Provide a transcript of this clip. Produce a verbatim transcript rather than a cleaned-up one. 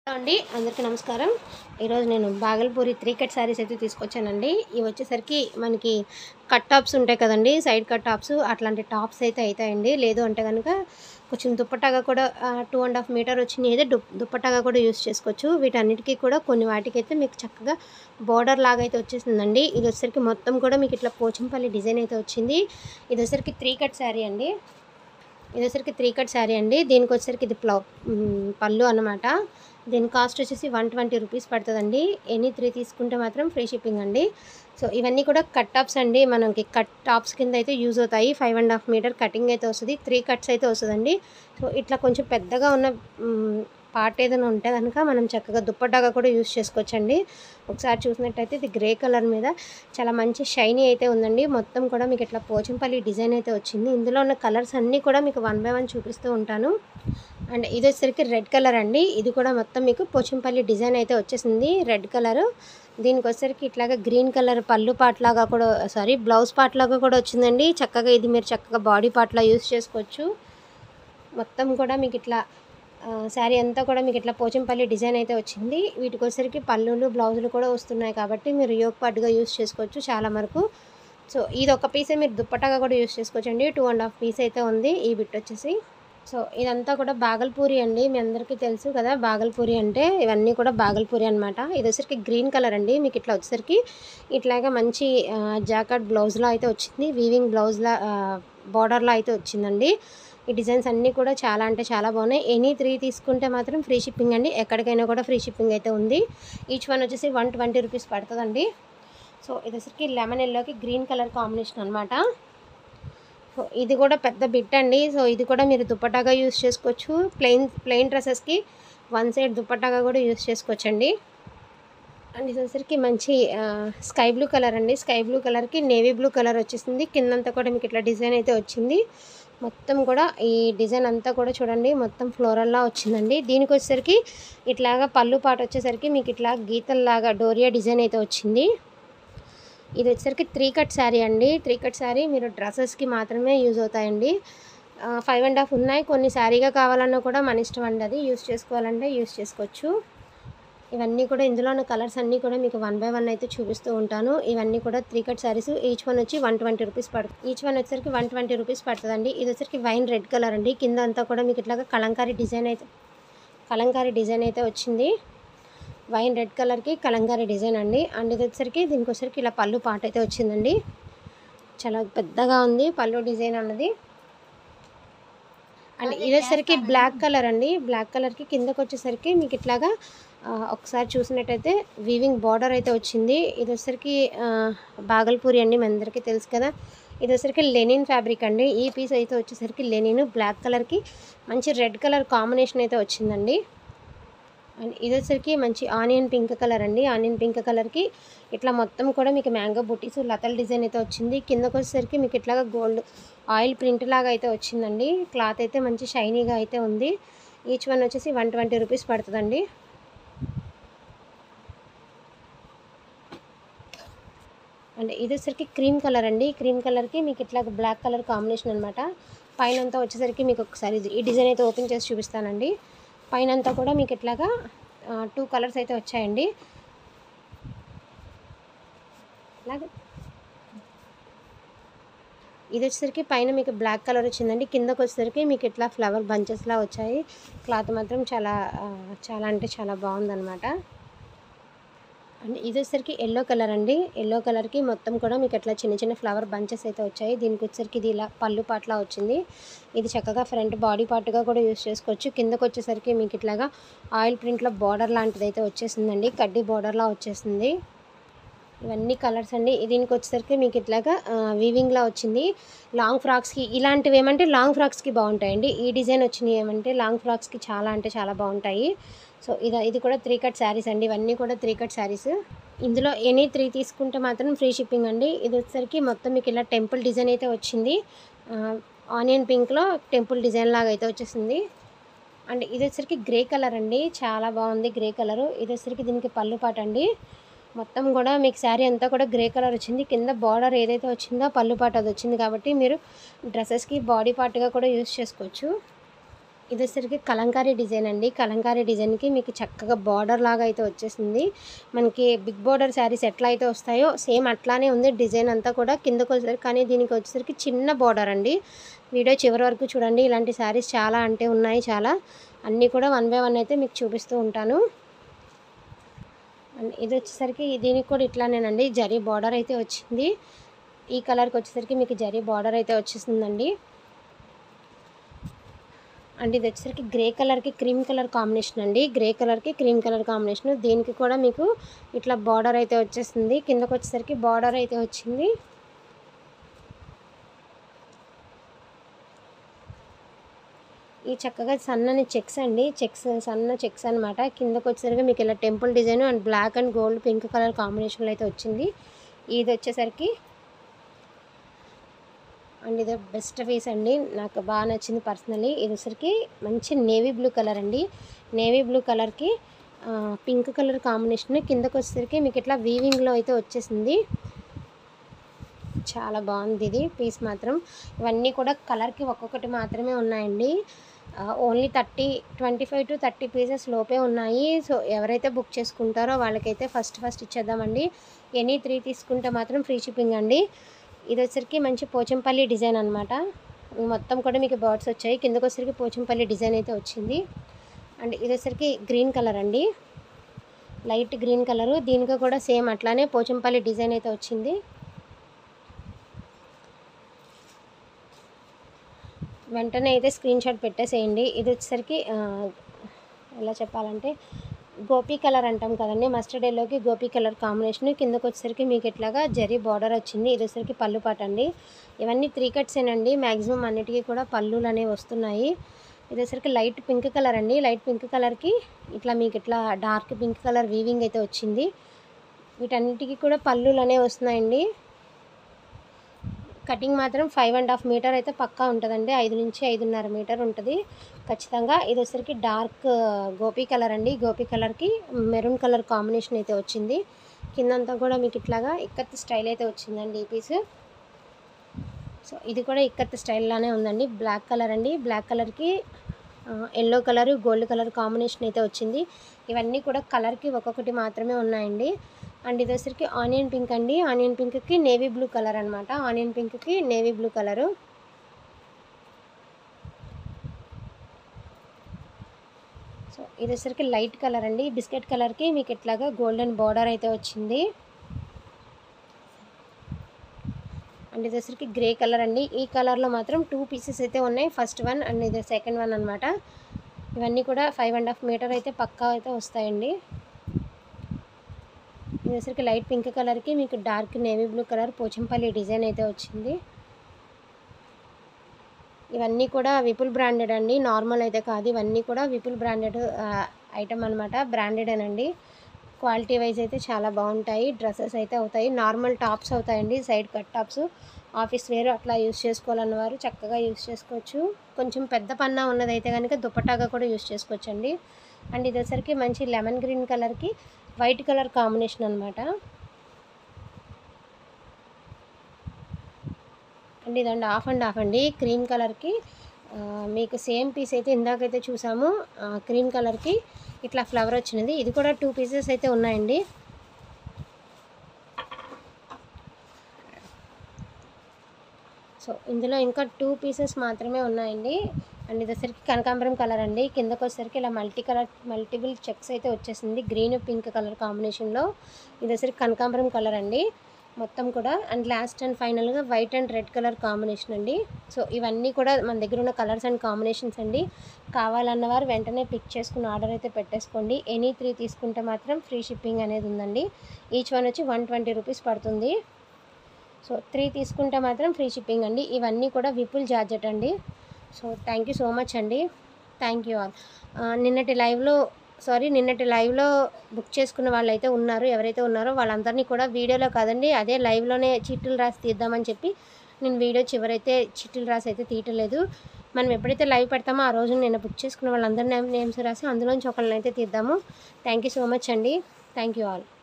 అండి అందరికీ నమస్కారం. ఈరోజు నేను బాగల్పూరి త్రీ కట్ శారీస్ అయితే తీసుకొచ్చానండి. ఇవి వచ్చేసరికి మనకి కట్ టాప్స్ ఉంటాయి కదండి, సైడ్ కట్ టాప్స్, అట్లాంటి టాప్స్ అయితే అవుతాయండి. లేదు అంటే కనుక కొంచెం దుప్పటాగా కూడా టూ అండ్ హాఫ్ మీటర్ వచ్చినాయి అయితే దు దుప్పటాగా కూడా యూస్ చేసుకోవచ్చు. వీటన్నిటికీ కూడా కొన్ని వాటికైతే మీకు చక్కగా బార్డర్ లాగా అయితే వచ్చేసిందండి. ఇది వచ్చేసరికి మొత్తం కూడా మీకు ఇట్లా పోచంపల్లి డిజైన్ అయితే వచ్చింది. ఇది వచ్చేసరికి త్రీ కట్ శారీ అండి. ఇది వచ్చేసరికి త్రీ కట్ శారీ అండి. దీనికి వచ్చేసరికి ఇది ప్లౌ పళ్ళు అన్నమాట. దీని కాస్ట్ వచ్చేసి వన్ ట్వంటీ రూపీస్ పడుతుందండి. ఎనీ త్రీ తీసుకుంటే మాత్రం ఫ్రీ షిప్పింగ్ అండి. సో ఇవన్నీ కూడా కట్ టాప్స్ అండి. మనకి కట్ టాప్స్ కింద అయితే యూజ్ అవుతాయి. Five and half metre cutting అయితే వస్తుంది. త్రీ కట్స్ అయితే వస్తుందండి. సో ఇట్లా కొంచెం పెద్దగా ఉన్న పార్ట్ ఏదైనా ఉంటే కనుక మనం చక్కగా దుప్పటాగా కూడా యూజ్ చేసుకోవచ్చండి. ఒకసారి చూసినట్టయితే ఇది గ్రే కలర్ మీద చాలా మంచి షైనీ అయితే ఉందండి. మొత్తం కూడా మీకు ఇట్లా పోచంపల్లి డిజైన్ అయితే వచ్చింది. ఇందులో ఉన్న కలర్స్ అన్నీ కూడా మీకు వన్ బై వన్ చూపిస్తూ ఉంటాను. అండ్ ఇది వచ్చేసరికి రెడ్ కలర్ అండి. ఇది కూడా మొత్తం మీకు పోచంపల్లి డిజైన్ అయితే వచ్చేసింది రెడ్ కలరు. దీనికి వచ్చేసరికి ఇట్లాగా గ్రీన్ కలర్ పళ్ళు పార్ట్ లాగా కూడా సారీ బ్లౌజ్ పార్ట్ లాగా కూడా వచ్చిందండి. చక్కగా ఇది మీరు చక్కగా బాడీ పార్ట్లా యూజ్ చేసుకోవచ్చు. మొత్తం కూడా మీకు ఇట్లా శారీ అంతా కూడా మీకు ఇట్లా పోచంపల్లి డిజైన్ అయితే వచ్చింది. వీటికి వచ్చేసరికి పళ్ళులు బ్లౌజులు కూడా వస్తున్నాయి కాబట్టి మీరు యోగ్ పార్ట్గా యూజ్ చేసుకోవచ్చు చాలా వరకు. సో ఇది ఒక పీసే మీరు దుప్పటాగా కూడా యూజ్ చేసుకోవచ్చు అండి. టూ అండ్ హాఫ్ పీస్ అయితే ఉంది ఈ బిట్ వచ్చేసి. సో ఇదంతా కూడా బాగల్పూరి అండి. మీ అందరికీ తెలుసు కదా బాగల్పూరి అంటే, ఇవన్నీ కూడా బాగల్పూరి అనమాట. ఇది వచ్చేసరికి గ్రీన్ కలర్ అండి. మీకు ఇట్లా వచ్చేసరికి ఇట్లాగా మంచి జాకెట్ బ్లౌజ్లో అయితే వచ్చింది. వీవింగ్ బ్లౌజ్లా బార్డర్లో అయితే వచ్చిందండి. ఈ డిజైన్స్ అన్నీ కూడా చాలా అంటే చాలా బాగున్నాయి. ఎనీ త్రీ తీసుకుంటే మాత్రం ఫ్రీ షిప్పింగ్ అండి. ఎక్కడికైనా కూడా ఫ్రీ షిప్పింగ్ అయితే ఉంది. ఈచ్ వన్ వచ్చేసి వన్ ట్వంటీ రూపీస్ పడుతుందండి. సో ఇది వచ్చేసరికి లెమన్ ఎల్లోకి గ్రీన్ కలర్ కాంబినేషన్ అనమాట. సో ఇది కూడా పెద్ద బిట్ అండి. సో ఇది కూడా మీరు దుప్పటాగా యూస్ చేసుకోవచ్చు. ప్లెయిన్ ప్లెయిన్ డ్రెస్సెస్కి వన్ సైడ్ దుప్పటాగా కూడా యూస్ చేసుకోవచ్చండి. అండ్ ఇది వచ్చేసరికి మంచి స్కై బ్లూ కలర్ అండి. స్కై బ్లూ కలర్కి నేవీ బ్లూ కలర్ వచ్చేసింది. కిందంతా కూడా మీకు ఇట్లా డిజైన్ అయితే వచ్చింది. మొత్తం కూడా ఈ డిజైన్ అంతా కూడా చూడండి మొత్తం ఫ్లోరల్లా వచ్చిందండి. దీనికి వచ్చేసరికి ఇట్లాగా పళ్ళు పాట వచ్చేసరికి మీకు ఇట్లా గీతల్లాగా డోరియా డిజైన్ అయితే వచ్చింది. ఇది వచ్చేసరికి త్రీ కట్ శారీ అండి. త్రీ కట్ శారీ మీరు డ్రెస్సెస్కి మాత్రమే యూజ్ అవుతాయండి. ఫైవ్ అండ్ హాఫ్ ఉన్నాయి. కొన్ని శారీగా కావాలన్నా కూడా మన ఇష్టం అండి, అది యూజ్ చేసుకోవాలంటే యూజ్ చేసుకోవచ్చు. ఇవన్నీ కూడా ఇందులో ఉన్న కలర్స్ అన్నీ కూడా మీకు వన్ బై వన్ అయితే చూపిస్తూ ఉంటాను. ఇవన్నీ కూడా three cut saris. Each one వచ్చి వన్ ట్వంటీ రూపీస్ పడుతుంది. ఈచ్ వన్ వచ్చేసరికి వన్ ట్వంటీ రూపీస్ పడుతుందండి. ఇది వచ్చేసరికి వైన్ రెడ్ కలర్ అండి. కింద అంతా కూడా మీకు ఇట్లాగా కలంకారీ డిజైన్ అయితే కలంకారీ డిజైన్ అయితే వచ్చింది. వైన్ రెడ్ కలర్కి కలంకారీ డిజైన్ అండి. అండ్ ఇది వచ్చేసరికి దీనికి వచ్చేసరికి ఇలా పళ్ళు పాట అయితే వచ్చిందండి. చాలా పెద్దగా ఉంది పళ్ళు డిజైన్ అన్నది. అండ్ ఇది వచ్చేసరికి బ్లాక్ కలర్ అండి. బ్లాక్ కలర్కి కిందకు వచ్చేసరికి మీకు ఇట్లాగా ఒకసారి చూసినట్టయితే వీవింగ్ బార్డర్ అయితే వచ్చింది. ఇది వచ్చేసరికి బాగల్పూరి అండి, మీ అందరికీ తెలుసు కదా. ఇది వచ్చేసరికి లెనిన్ ఫ్యాబ్రిక్ అండి. ఈ పీస్ అయితే వచ్చేసరికి లెనిన్ బ్లాక్ కలర్కి మంచి రెడ్ కలర్ కాంబినేషన్ అయితే వచ్చిందండి. అండ్ ఇది వచ్చేసరికి మంచి ఆనియన్ పింక్ కలర్ అండి. ఆనియన్ పింక్ కలర్కి ఇట్లా మొత్తం కూడా మీకు మ్యాంగో బుట్టీస్ లతల్ డిజైన్ అయితే వచ్చింది. కిందకు వచ్చేసరికి మీకు ఇట్లాగా గోల్డ్ ఆయిల్ ప్రింట్ లాగా అయితే వచ్చిందండి. క్లాత్ అయితే మంచి షైనీగా అయితే ఉంది. ఈచ్ వన్ వచ్చేసి వన్ ట్వంటీ రూపీస్ పడుతుందండి. అండ్ ఇది వచ్చేసరికి క్రీమ్ కలర్ అండి. క్రీమ్ కలర్కి మీకు ఇట్లా బ్లాక్ కలర్ కాంబినేషన్ అనమాట. పైన అంతా వచ్చేసరికి మీకు ఒకసారి ఈ డిజైన్ అయితే ఓపెన్ చేసి చూపిస్తానండి. పైన అంతా కూడా మీకు ఇట్లాగా టూ కలర్స్ అయితే వచ్చాయండి. అలాగే ఇది వచ్చేసరికి పైన మీకు బ్లాక్ కలర్ వచ్చిందండి. కిందకు వచ్చేసరికి మీకు ఇట్లా ఫ్లవర్ బంచెస్లా వచ్చాయి. క్లాత్ మాత్రం చాలా చాలా అంటే చాలా బాగుందన్నమాట. అండ్ ఇది వచ్చేసరికి ఎల్లో కలర్ అండి. ఎల్లో కలర్కి మొత్తం కూడా మీకు ఇట్లా చిన్న చిన్న ఫ్లవర్ బంచెస్ అయితే వచ్చాయి. దీనికి వచ్చేసరికి ఇది ఇలా పళ్ళు పాటలా వచ్చింది. ఇది చక్కగా ఫ్రంట్ బాడీ పార్ట్గా కూడా యూజ్ చేసుకోవచ్చు. కిందకు వచ్చేసరికి మీకు ఇట్లాగా ఆయిల్ ప్రింట్లో బార్డర్ లాంటిది అయితే వచ్చేసిందండి. కడ్డీ బార్డర్లా వచ్చేసింది. ఇవన్నీ కలర్స్ అండి. దీనికి వచ్చేసరికి మీకు ఇట్లాగా వీవింగ్లా వచ్చింది. లాంగ్ ఫ్రాక్స్కి ఇలాంటివి ఏమంటే లాంగ్ ఫ్రాక్స్కి బాగుంటాయండి. ఈ డిజైన్ వచ్చినవి ఏమంటే లాంగ్ ఫ్రాక్స్కి చాలా అంటే చాలా బాగుంటాయి. సో ఇది ఇది కూడా త్రీ కట్ శారీస్ అండి. ఇవన్నీ కూడా త్రీ కట్ శారీస్. ఇందులో ఎనీ త్రీ తీసుకుంటే మాత్రం ఫ్రీ షిప్పింగ్ అండి. ఇది వచ్చేసరికి మొత్తం మీకు ఇలా టెంపుల్ డిజైన్ అయితే వచ్చింది. ఆనియన్ పింక్లో టెంపుల్ డిజైన్ లాగా అయితే వచ్చేసింది. అండ్ ఇది వచ్చేసరికి గ్రే కలర్ అండి. చాలా బాగుంది గ్రే కలరు. ఇది వచ్చేసరికి దీనికి పళ్ళు పాట అండి. మొత్తం కూడా మీకు శారీ అంతా కూడా గ్రే కలర్ వచ్చింది. కింద బార్డర్ ఏదైతే వచ్చిందో పళ్ళు పాట అది వచ్చింది కాబట్టి మీరు డ్రెస్సెస్కి బాడీ పార్ట్గా కూడా యూజ్ చేసుకోవచ్చు. ఇది వచ్చేసరికి కలంకారీ డిజైన్ అండి. కలంకారీ డిజైన్కి మీకు చక్కగా బార్డర్ లాగా అయితే వచ్చేసింది. మనకి బిగ్ బార్డర్ శారీస్ ఎట్లా అయితే వస్తాయో సేమ్ అట్లానే ఉంది డిజైన్ అంతా కూడా. కిందకు వచ్చేసరికి కానీ దీనికి వచ్చేసరికి చిన్న బార్డర్ అండి. వీడియో చివరి వరకు చూడండి. ఇలాంటి శారీస్ చాలా అంటే ఉన్నాయి, చాలా అన్నీ కూడా వన్ బై వన్ అయితే మీకు చూపిస్తూ ఉంటాను. ఇది వచ్చేసరికి దీనికి కూడా ఇట్లానేనండి, జరీ బార్డర్ అయితే వచ్చింది. ఈ కలర్కి వచ్చేసరికి మీకు జరీ బార్డర్ అయితే వచ్చేసిందండి. అండ్ ఇది వచ్చేసరికి గ్రే కలర్కి క్రీమ్ కలర్ కాంబినేషన్ అండి. గ్రే కలర్కి క్రీమ్ కలర్ కాంబినేషన్. దీనికి కూడా మీకు ఇట్లా బార్డర్ అయితే వచ్చేసింది. కిందకు వచ్చేసరికి బార్డర్ అయితే వచ్చింది. ఈ చక్కగా సన్నని చెక్స్ అండి, చెక్స్ సన్న చెక్స్ అనమాట. కిందకు వచ్చేసరికి మీకు ఇలా temple design and black and gold pink colour కాంబినేషన్లో అయితే వచ్చింది. ఇది వచ్చేసరికి అండ్ ఇది బెస్ట్ పీస్ అండి, నాకు బాగా నచ్చింది పర్సనలీ. ఇది వచ్చరికి మంచి నేవీ బ్లూ కలర్ అండి. నేవీ బ్లూ కలర్కి పింక్ కలర్ కాంబినేషన్. కిందకు వచ్చేసరికి మీకు ఇట్లా వీవింగ్లో అయితే వచ్చేసింది. చాలా బాగుంది ఇది పీస్ మాత్రం. ఇవన్నీ కూడా కలర్కి ఒక్కొక్కటి మాత్రమే ఉన్నాయండి. Only thirty twenty five to thirty pieces లోపే ఉన్నాయి. సో ఎవరైతే బుక్ చేసుకుంటారో వాళ్ళకైతే ఫస్ట్ ఫస్ట్ ఇచ్చేద్దామండి. ఎనీ త్రీ తీసుకుంటే మాత్రం ఫ్రీ షిప్పింగ్ అండి. ఇది వచ్చరికి మంచి పోచంపల్లి డిజైన్ అనమాట. మొత్తం కూడా మీకు బర్డ్స్ వచ్చాయి. కిందకు వచ్చరికి పోచంపల్లి డిజైన్ అయితే వచ్చింది. అండ్ ఇది వచ్చరికి గ్రీన్ కలర్ అండి, లైట్ గ్రీన్ కలరు. దీనికి కూడా సేమ్ అట్లానే పోచంపల్లి డిజైన్ అయితే వచ్చింది. వెంటనే అయితే స్క్రీన్ షాట్ పెట్టేసేయండి. ఇది వచ్చేసరికి ఎలా చెప్పాలంటే గోపీ కలర్ అంటాం కదండి, మస్టర్డ్ ఎల్లోకి గోపీ కలర్ కాంబినేషన్. కిందకు వచ్చేసరికి మీకు ఇట్లాగా జరీ బార్డర్ వచ్చింది. ఇది వచ్చేసరికి పళ్ళు పాట అండి. ఇవన్నీ త్రీ కట్సేనండి, మ్యాక్సిమం అన్నిటికీ కూడా పళ్ళులు అనేవి వస్తున్నాయి. ఇది వచ్చేసరికి లైట్ పింక్ కలర్ అండి. లైట్ పింక్ కలర్కి ఇట్లా మీకు ఇట్లా డార్క్ పింక్ కలర్ వీవింగ్ అయితే వచ్చింది. వీటన్నిటికీ కూడా పళ్ళులు అనేవి వస్తున్నాయండి. కటింగ్ మాత్రం ఫైవ్ అండ్ హాఫ్ మీటర్ అయితే పక్కా ఉంటుందండి. ఐదు నుంచి ఐదున్నర మీటర్ ఉంటుంది ఖచ్చితంగా. ఇది వచ్చరికి డార్క్ గోపీ కలర్ అండి. గోపీ కలర్కి మెరూన్ కలర్ కాంబినేషన్ అయితే వచ్చింది. కిందంతా కూడా మీకు ఇట్లాగా ఇక్కత్ స్టైల్ అయితే వచ్చిందండి ఈ పీస్. సో ఇది కూడా ఇక్కత్ స్టైల్లోనే ఉందండి. బ్లాక్ కలర్ అండి. బ్లాక్ కలర్కి yellow colour gold colour combination అయితే వచ్చింది. ఇవన్నీ కూడా కలర్కి ఒక్కొక్కటి మాత్రమే ఉన్నాయండి. అండ్ ఇది వచ్చరికి ఆనియన్ పింక్ అండి. ఆనియన్ పింక్కి నేవీ బ్లూ కలర్ అనమాట. ఆనియన్ పింక్కి నేవీ బ్లూ కలరు. సో ఇది వచ్చరికి లైట్ కలర్ అండి. బిస్కెట్ కలర్కి మీకు ఇట్లాగా గోల్డెన్ బార్డర్ అయితే వచ్చింది. అండ్ ఇది వచ్చరికి గ్రే కలర్ అండి. ఈ కలర్లో మాత్రం టూ పీసెస్ అయితే ఉన్నాయి, ఫస్ట్ వన్ అండ్ ఇది సెకండ్ వన్ అనమాట. ఇవన్నీ కూడా ఫైవ్ అండ్ హాఫ్ మీటర్ అయితే పక్కా అయితే వస్తాయండి. ఇది వచ్చరికి లైట్ పింక్ కలర్కి మీకు dark navy blue colour Pochampally design అయితే వచ్చింది. ఇవన్నీ కూడా విపుల్ బ్రాండెడ్ అండి, నార్మల్ అయితే కాదు. ఇవన్నీ కూడా విపుల్ బ్రాండెడ్ ఐటమ్ అనమాట, బ్రాండెడేనండి. క్వాలిటీ వైజ్ అయితే చాలా బాగుంటాయి. డ్రెస్సెస్ అయితే అవుతాయి, నార్మల్ టాప్స్ అవుతాయండి, side cut tops. Office wear అట్లా యూస్ చేసుకోవాలన్న వారు చక్కగా యూస్ చేసుకోవచ్చు. కొంచెం పెద్ద పన్నా ఉన్నదైతే కనుక దుపట్టాగా కూడా యూస్ చేసుకోవచ్చండి. అండ్ ఇది వచ్చరికి మంచి లెమన్ గ్రీన్ కలర్కి వైట్ కలర్ కాంబినేషన్ అనమాట. అండ్ ఇదండి హాఫ్ అండ్ హాఫ్ అండి. క్రీమ్ కలర్కి మీకు సేమ్ పీస్ అయితే ఇందాకైతే చూసాము, క్రీమ్ కలర్కి ఇట్లా ఫ్లవర్ వచ్చినది. ఇది కూడా టూ పీసెస్ అయితే ఉన్నాయండి. సో ఇందులో ఇంకా టూ పీసెస్ మాత్రమే ఉన్నాయండి. అండ్ ఇది వచ్చరికి కనకాంబరం కలర్ అండి. కిందకు వచ్చేసరికి ఇలా మల్టీ కలర్ మల్టిపుల్ చెక్స్ అయితే వచ్చేసింది గ్రీన్ పింక్ కలర్ కాంబినేషన్లో. ఇది వచ్చరికి కనకాంబరం కలర్ అండి మొత్తం కూడా. అండ్ లాస్ట్ అండ్ ఫైనల్గా white and red colour combination అండి. సో ఇవన్నీ కూడా మన దగ్గర ఉన్న కలర్స్ అండ్ కాంబినేషన్స్ అండి. కావాలన్నవారు వెంటనే పిక్ చేసుకుని ఆర్డర్ అయితే పెట్టేసుకోండి. ఎనీ త్రీ తీసుకుంటే మాత్రం ఫ్రీ షిప్పింగ్ అనేది ఉందండి. ఈచ్ వన్ వచ్చి వన్ ట్వంటీ రూపీస్ పడుతుంది. సో త్రీ తీసుకుంటే మాత్రం ఫ్రీ షిప్పింగ్ అండి. ఇవన్నీ కూడా విపుల్ జార్జెట్ అండి. So thank you so much అండి, థ్యాంక్ యూ ఆల్. నిన్నటి లైవ్లో సారీ నిన్నటి లైవ్లో బుక్ చేసుకున్న వాళ్ళు అయితే ఉన్నారు, ఎవరైతే ఉన్నారో వాళ్ళందరినీ కూడా వీడియోలో కాదండి అదే లైవ్లోనే చీట్లు రాసి తీద్దామని చెప్పి నేను వీడియో చివరైతే చీట్లు రాసి అయితే తీయట్లేదు. మనం ఎప్పుడైతే లైవ్ పెడతామో ఆ రోజు నేను బుక్ చేసుకున్న వాళ్ళందరి నేమ్స్ రాసి అందులోంచి ఒకళ్ళని అయితే తీద్దాము. థ్యాంక్ యూ సో మచ్ అండి, థ్యాంక్ యూ ఆల్.